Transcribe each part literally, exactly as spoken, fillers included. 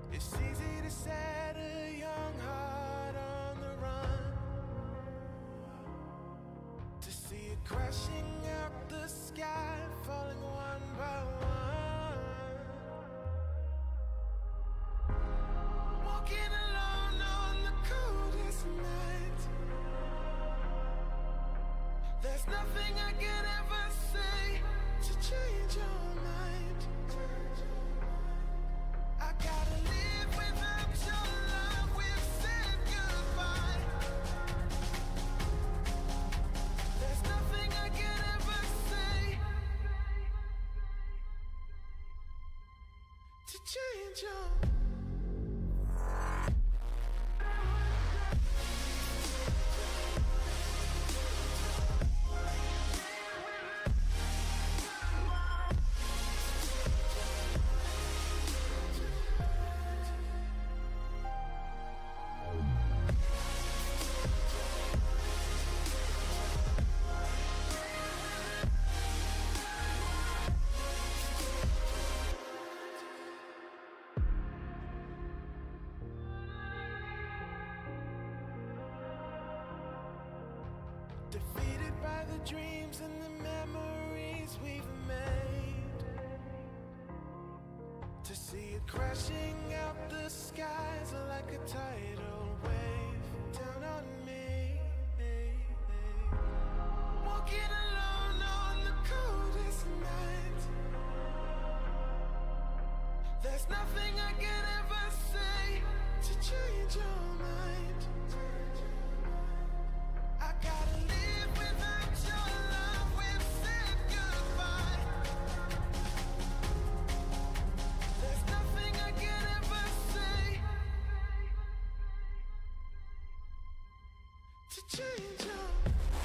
It's easy to set a young heart on the run, to see it crashing out the sky, falling one by one. Walking alone on the coldest night. There's nothing I can ever say to change your mind. I gotta live without your love. We've said goodbye. There's nothing I can ever say to change your mind. Defeated by the dreams and the memories we've made, to see it crashing out the skies like a tidal wave down on me. Walking alone on the coldest night. There's nothing I can ever say to change your mind. I gotta live without your love. We've said goodbye. There's nothing I can ever say to change your mind.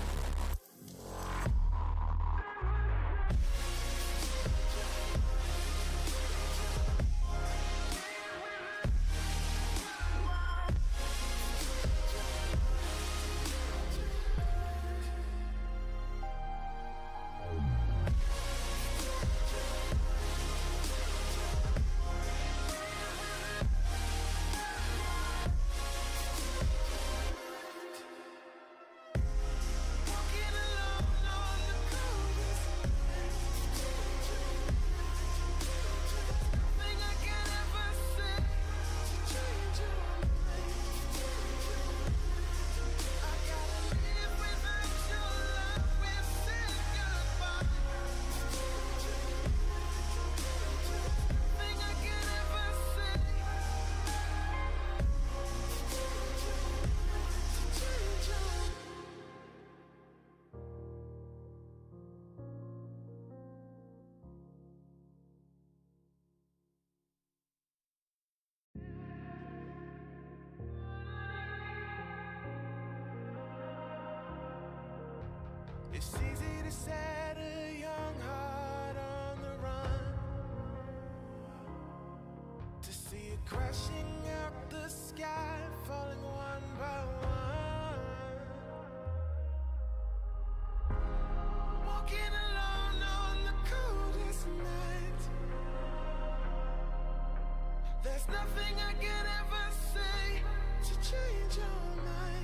It's easy to set a young heart on the run, to see it crashing out the sky, falling one by one. Walking alone on the coldest night. There's nothing I can ever say to change your mind.